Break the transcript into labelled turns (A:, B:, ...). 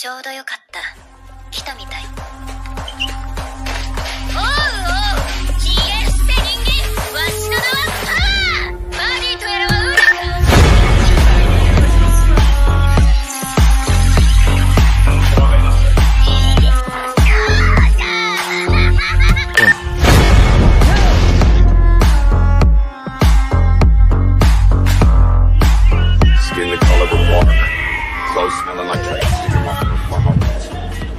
A: ちょうどよかった。来たみたい。